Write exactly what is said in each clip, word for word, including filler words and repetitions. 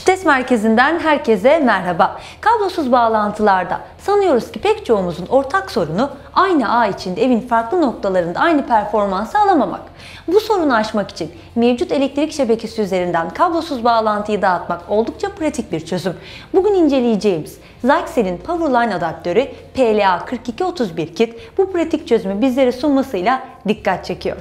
Test merkezinden herkese merhaba. Kablosuz bağlantılarda sanıyoruz ki pek çoğumuzun ortak sorunu aynı ağ içinde evin farklı noktalarında aynı performansı alamamak. Bu sorunu aşmak için mevcut elektrik şebekesi üzerinden kablosuz bağlantıyı dağıtmak oldukça pratik bir çözüm. Bugün inceleyeceğimiz Zyxel'in Powerline adaptörü P L A kırk iki otuz bir kit bu pratik çözümü bizlere sunmasıyla dikkat çekiyor.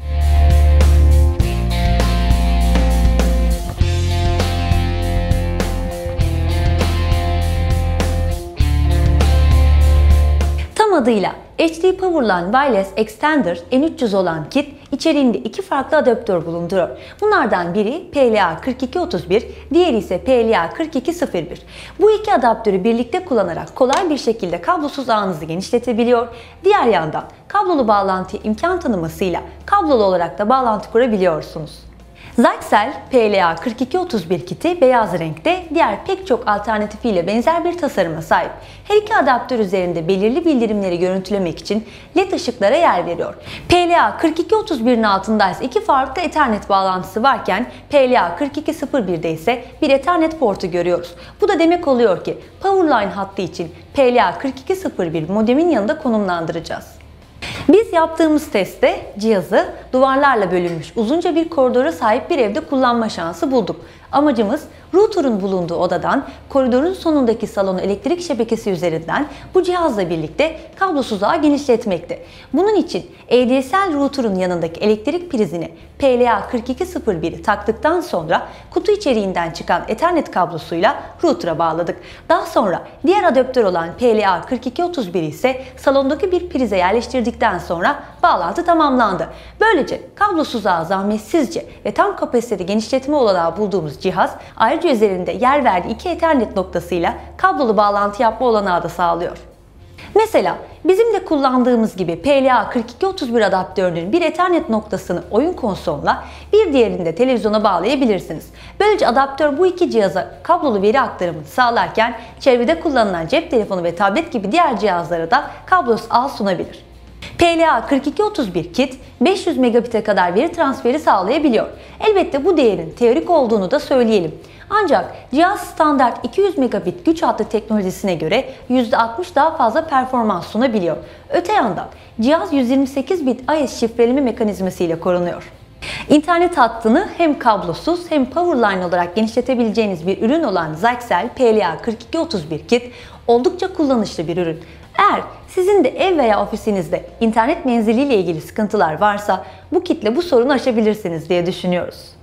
Adıyla H D Powerline Wireless Extender N üç yüz olan kit içeriğinde iki farklı adaptör bulunduruyor. Bunlardan biri P L A kırk iki otuz bir, diğeri ise P L A kırk iki sıfır bir. Bu iki adaptörü birlikte kullanarak kolay bir şekilde kablosuz ağınızı genişletebiliyor. Diğer yandan kablolu bağlantıya imkan tanımasıyla kablolu olarak da bağlantı kurabiliyorsunuz. Zyxel P L A kırk iki otuz bir kiti beyaz renkte, diğer pek çok alternatifiyle benzer bir tasarıma sahip. Her iki adaptör üzerinde belirli bildirimleri görüntülemek için led ışıklara yer veriyor. P L A kırk iki otuz birin altında ise iki farklı Ethernet bağlantısı varken P L A kırk iki sıfır birde ise bir Ethernet portu görüyoruz. Bu da demek oluyor ki Powerline hattı için P L A kırk iki sıfır bir modemin yanında konumlandıracağız. Biz yaptığımız testte cihazı duvarlarla bölünmüş uzunca bir koridora sahip bir evde kullanma şansı bulduk. Amacımız router'un bulunduğu odadan koridorun sonundaki salonu elektrik şebekesi üzerinden bu cihazla birlikte kablosuz ağı genişletmekti. Bunun için A D S L router'un yanındaki elektrik prizini P L A kırk iki sıfır biri taktıktan sonra kutu içeriğinden çıkan Ethernet kablosuyla router'a bağladık. Daha sonra diğer adaptör olan P L A kırk iki otuz bir ise salondaki bir prize yerleştirdikten sonra bağlantı tamamlandı. Böylece kablosuz ağı zahmetsizce ve tam kapasiteli genişletme olanağı bulduğumuz cihaz ayrıca üzerinde yer verdiği iki Ethernet noktasıyla kablolu bağlantı yapma olanağı da sağlıyor. Mesela bizim de kullandığımız gibi P L A kırk iki otuz bir adaptörünün bir Ethernet noktasını oyun konsoluna, bir diğerini de televizyona bağlayabilirsiniz. Böylece adaptör bu iki cihaza kablolu veri aktarımını sağlarken çevrede kullanılan cep telefonu ve tablet gibi diğer cihazlara da kablosuz ağ sunabilir. P L A kırk iki otuz bir kit beş yüz megabit'e kadar veri transferi sağlayabiliyor. Elbette bu değerin teorik olduğunu da söyleyelim. Ancak cihaz standart iki yüz megabit güç hattı teknolojisine göre yüzde altmış daha fazla performans sunabiliyor. Öte yandan cihaz yüz yirmi sekiz bit I S şifreleme mekanizması ile korunuyor. İnternet hattını hem kablosuz hem Powerline olarak genişletebileceğiniz bir ürün olan Zyxel P L A kırk iki otuz bir kit oldukça kullanışlı bir ürün. Eğer sizin de ev veya ofisinizde internet menziliyle ilgili sıkıntılar varsa bu kitle bu sorunu aşabilirsiniz diye düşünüyoruz.